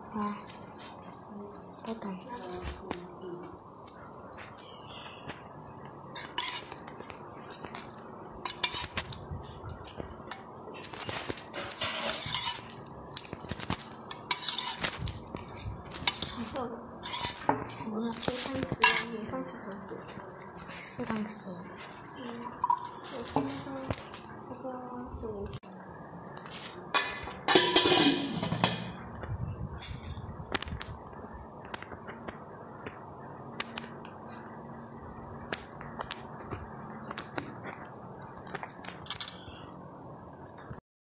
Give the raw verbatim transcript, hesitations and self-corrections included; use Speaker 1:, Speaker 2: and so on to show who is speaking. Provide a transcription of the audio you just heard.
Speaker 1: 啊，不懂。
Speaker 2: 然后，我要做汤匙，也放几汤匙。
Speaker 1: 四汤匙。
Speaker 2: 嗯，我看到这个是五十。